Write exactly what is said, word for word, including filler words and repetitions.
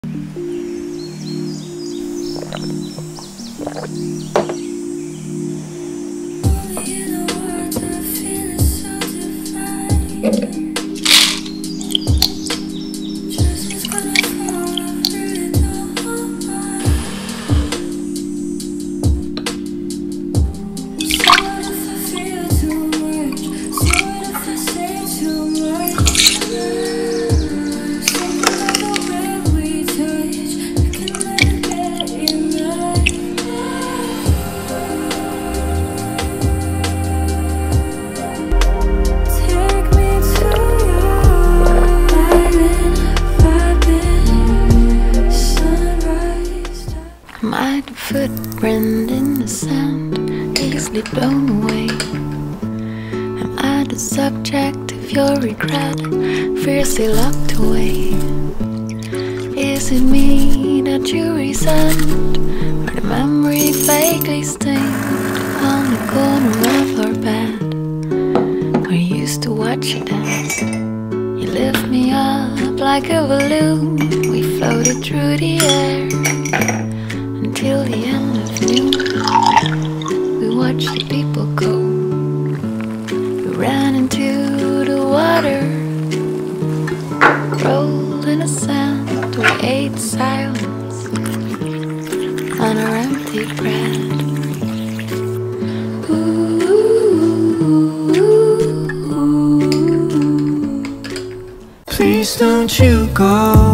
My footprint in the sand, easily blown away. Am I the subject of your regret, fiercely locked away? Is it me that you resent, or the memory vaguely stained on the corner of our bed, where you used to watch you dance? You lift me up like a balloon, we floated through the air till the end of noon. We watched the people go. We ran into the water, rolled in the sand. We ate silence on our empty bread. Please don't you go.